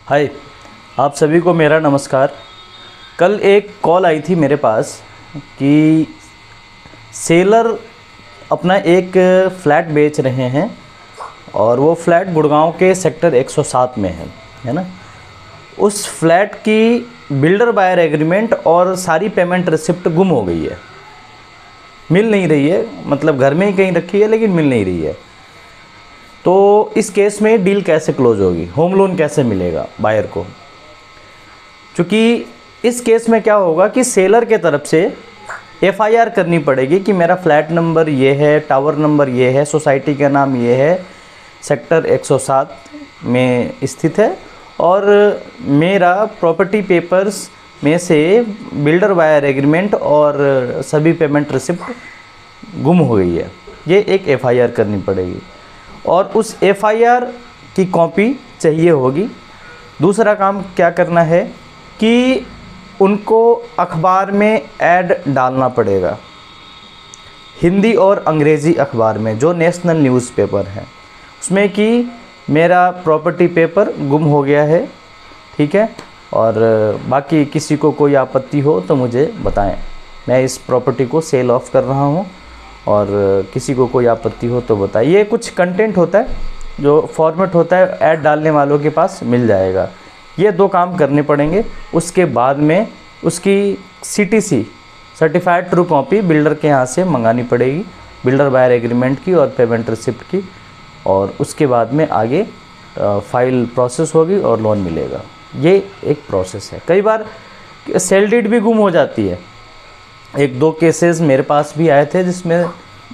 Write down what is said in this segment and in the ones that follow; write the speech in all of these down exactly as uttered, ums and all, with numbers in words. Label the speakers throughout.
Speaker 1: हाय, आप सभी को मेरा नमस्कार। कल एक कॉल आई थी मेरे पास कि सेलर अपना एक फ़्लैट बेच रहे हैं और वो फ्लैट गुड़गांव के सेक्टर एक सौ सात में है है ना। उस फ्लैट की बिल्डर बायर एग्रीमेंट और सारी पेमेंट रिसिप्ट गुम हो गई है, मिल नहीं रही है। मतलब घर में ही कहीं रखी है लेकिन मिल नहीं रही है। तो इस केस में डील कैसे क्लोज होगी, होम लोन कैसे मिलेगा बायर को? क्योंकि इस केस में क्या होगा कि सेलर के तरफ से एफ आई आर करनी पड़ेगी कि मेरा फ्लैट नंबर ये है, टावर नंबर ये है, सोसाइटी का नाम ये है, सेक्टर एक सौ सात में स्थित है और मेरा प्रॉपर्टी पेपर्स में से बिल्डर बायर एग्रीमेंट और सभी पेमेंट रिसिप्ट गुम हो गई है। ये एक एफ आई आर करनी पड़ेगी और उस एफ आई आर की कॉपी चाहिए होगी। दूसरा काम क्या करना है कि उनको अखबार में ऐड डालना पड़ेगा, हिंदी और अंग्रेज़ी अखबार में, जो नेशनल न्यूज़पेपर है, उसमें कि मेरा प्रॉपर्टी पेपर गुम हो गया है, ठीक है। और बाकी किसी को कोई आपत्ति हो तो मुझे बताएं, मैं इस प्रॉपर्टी को सेल ऑफ कर रहा हूं और किसी को कोई आपत्ति हो तो बताइए। ये कुछ कंटेंट होता है जो फॉर्मेट होता है, ऐड डालने वालों के पास मिल जाएगा। ये दो काम करने पड़ेंगे। उसके बाद में उसकी C T C certified true copy builder के यहाँ से मंगानी पड़ेगी, बिल्डर बायर एग्रीमेंट की और पेमेंट रिसिप्ट की, और उसके बाद में आगे फाइल प्रोसेस होगी और लोन मिलेगा। ये एक प्रोसेस है। कई बार सेल डीड भी गुम हो जाती है। एक दो केसेस मेरे पास भी आए थे जिसमें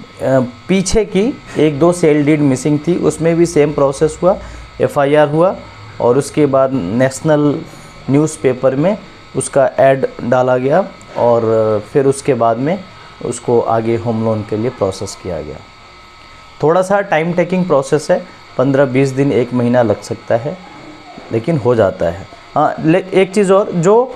Speaker 1: पीछे की एक दो सेल डीड मिसिंग थी, उसमें भी सेम प्रोसेस हुआ, एफ आई आर हुआ और उसके बाद नेशनल न्यूज़पेपर में उसका ऐड डाला गया और फिर उसके बाद में उसको आगे होम लोन के लिए प्रोसेस किया गया। थोड़ा सा टाइम टेकिंग प्रोसेस है, पंद्रह बीस दिन एक महीना लग सकता है, लेकिन हो जाता है। हाँ, एक चीज़ और, जो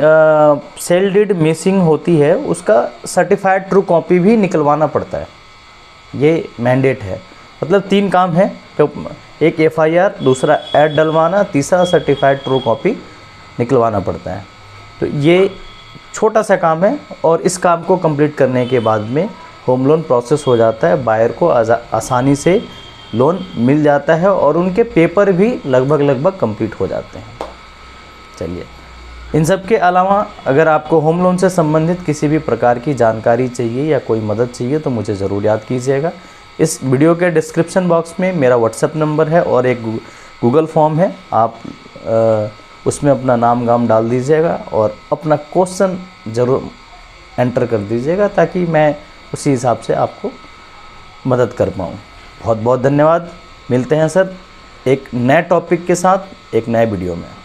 Speaker 1: सेल डीड मिसिंग होती है उसका सर्टिफाइड ट्रू कॉपी भी निकलवाना पड़ता है। ये मैंडेट है। मतलब तीन काम है, तो एक एफ आई आर, दूसरा ऐड डलवाना, तीसरा सर्टिफाइड ट्रू कॉपी निकलवाना पड़ता है। तो ये छोटा सा काम है और इस काम को कंप्लीट करने के बाद में होम लोन प्रोसेस हो जाता है, बायर को आसानी से लोन मिल जाता है और उनके पेपर भी लगभग लगभग कंप्लीट हो जाते हैं। चलिए, इन सब के अलावा अगर आपको होम लोन से संबंधित किसी भी प्रकार की जानकारी चाहिए या कोई मदद चाहिए तो मुझे ज़रूर याद कीजिएगा। इस वीडियो के डिस्क्रिप्शन बॉक्स में मेरा व्हाट्सएप नंबर है और एक गूगल फॉर्म है, आप आ, उसमें अपना नाम गाम डाल दीजिएगा और अपना क्वेश्चन ज़रूर एंटर कर दीजिएगा ताकि मैं उसी हिसाब से आपको मदद कर पाऊँ। बहुत बहुत धन्यवाद। मिलते हैं सर एक नए टॉपिक के साथ एक नए वीडियो में।